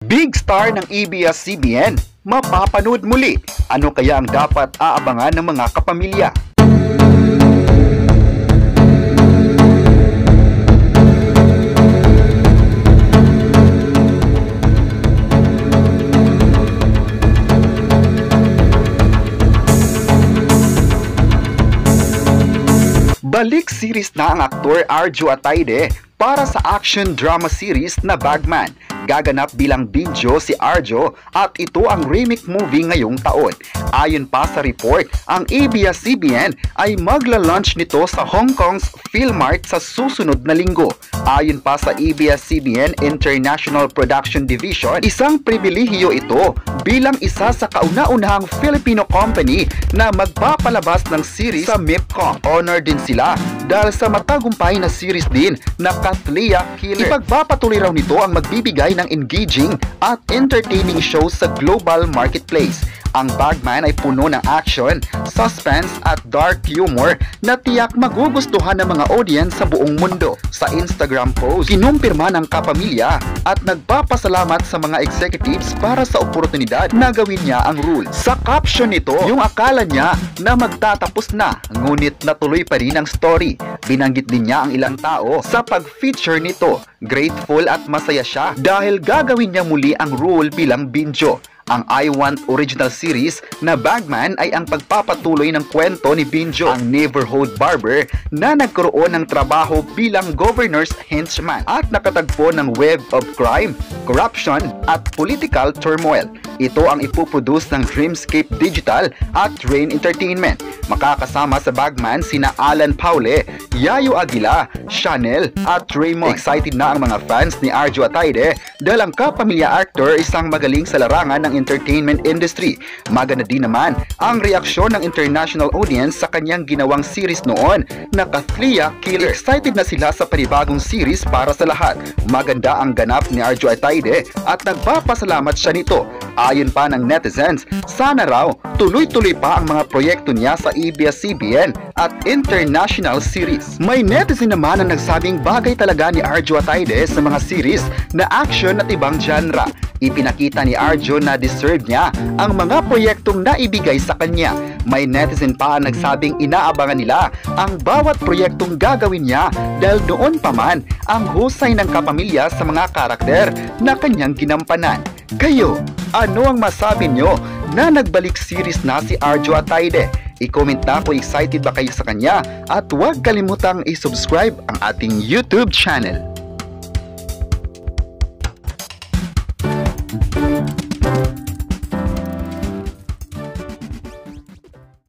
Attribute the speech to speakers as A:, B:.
A: Big star ng ABS-CBN, mapapanood muli. Ano kaya ang dapat aabangan ng mga kapamilya? Balik series na ang aktor Arjo Ataide para sa action drama series na Bagman. Gaganap bilang Binjo si Arjo at ito ang remake movie ngayong taon. Ayon pa sa report, ang ABS-CBN ay magla-launch nito sa Hong Kong's PhilMart sa susunod na linggo. Ayon pa sa ABS-CBN International Production Division, isang pribilehiyo ito bilang isa sa kauna-unahang Filipino company na magpapalabas ng series sa MIPCOM. Honor din sila dahil sa matagumpay na series din na Kathleen Killer. Ipagpapatuloy raw nito ang magbibigay ng engaging at entertaining shows sa global marketplace. Ang Bagman ay puno ng action, suspense at dark humor na tiyak magugustuhan ng mga audience sa buong mundo. Sa Instagram post, kinumpirma ng kapamilya at nagpapasalamat sa mga executives para sa oportunidad na gawin niya ang role. Sa caption nito, yung akala niya na magtatapos na, ngunit natuloy pa rin ang story. Binanggit din niya ang ilang tao sa pag-feature nito. Grateful at masaya siya dahil gagawin niya muli ang role bilang Binjo. Ang I Want original series na Bagman ay ang pagpapatuloy ng kwento ni Binjo, ang neighborhood barber na nagkaroon ng trabaho bilang governor's henchman at nakatagpo ng web of crime, corruption at political turmoil. Ito ang ipoproduce ng Dreamscape Digital at Rain Entertainment. Makakasama sa Bagman sina Alan Paule, Yayo Aguila, Chanel at Raymond. Excited na ang mga fans ni Arjo Ataide dahil ang kapamilya actor isang magaling sa larangan ng entertainment industry. Maganda din naman ang reaksyon ng international audience sa kanyang ginawang series noon na Kathleen Killer. Excited na sila sa panibagong series para sa lahat. Maganda ang ganap ni Arjo Ataide at nagpapasalamat siya nito. Ayon pa ng netizens, sana raw tuloy-tuloy pa ang mga proyekto niya sa ABS-CBN at international series. May netizen naman na nagsabing bagay talaga ni Arjo Ataide sa mga series na action at ibang genre. Ipinakita ni Arjo na deserve niya ang mga proyektong naibigay sa kanya. May netizen pa ang nagsabing inaabangan nila ang bawat proyektong gagawin niya dahil noon pa man ang husay ng kapamilya sa mga karakter na kanyang ginampanan. Kayo, ano ang masabi nyo na nagbalik series na si Arjo Ataide? I-comment na kung excited ba kayo sa kanya at huwag kalimutang i-subscribe ang ating YouTube channel.